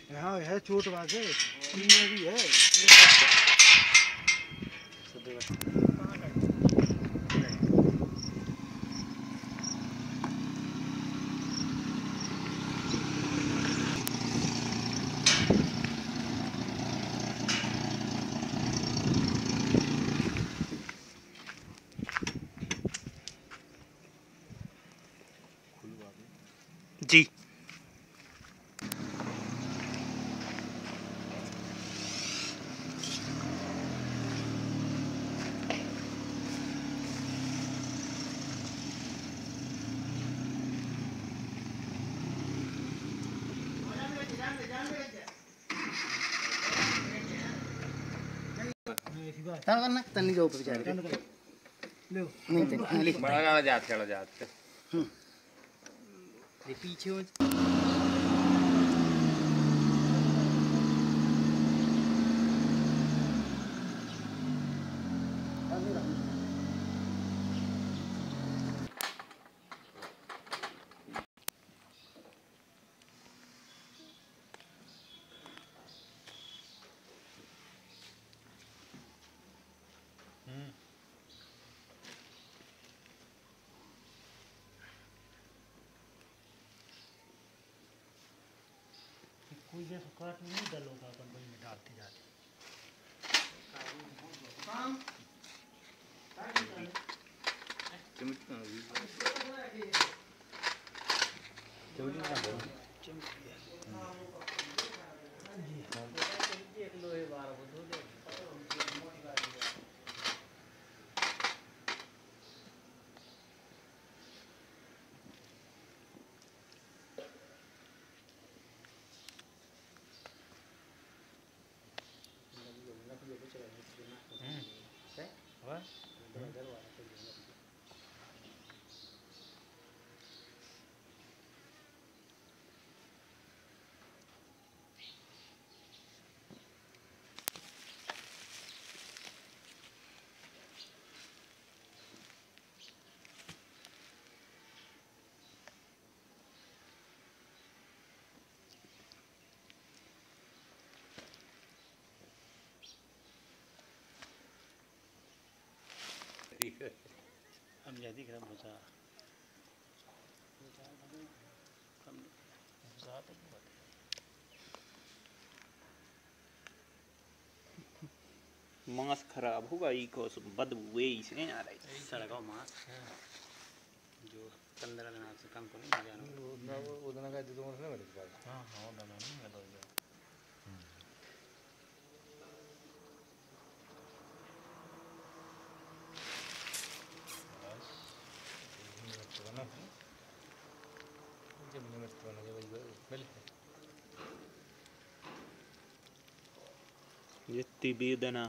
हाँ है छोट बात है, इनमें भी है। जी करना तन्नी जाओ बेचारे लो नहीं बड़ा जाते ये पीछे हो कोई जैसा काट नहीं डलोगा अपन वही में डालते जाते हम ज्यादा खराब होता मांस खराब होगा इको बदबू से आ रही है सड़का मांस जो 15 दिन से कम को नहीं जाना वो उतना का दो ना मेरे पास हां हां उतना नहीं मैं तो जितनी वेदना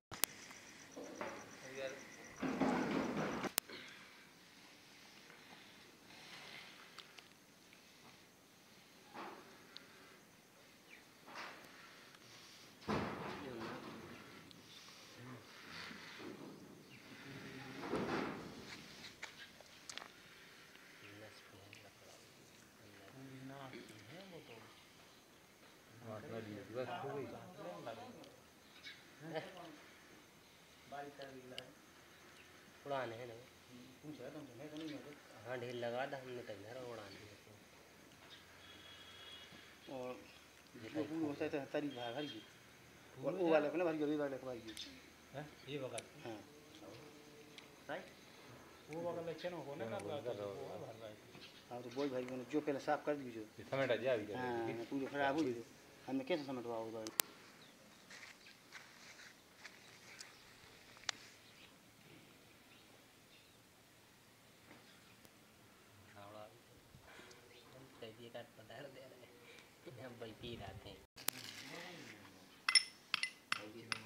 उड़ान है नहीं पूछा तुमसे मैं तो नहीं है हाँ ढेर लगा था हमने तक घर उड़ान और जो फूल होता है तरी भर गई और वो वाले अपने भर गई वाले भर गई हैं ये बगल हां राइट वो बगल ले चनो को ना कर रहा है भर रहा है हां तो बोल भाई मैंने जो पहले साफ कर दी जो समेटा जा भी हां पूरी खराब हो गई हमने कैसे समेटवाओगे ये काट पदार दे रहे हैं हम भाई पी रहे थे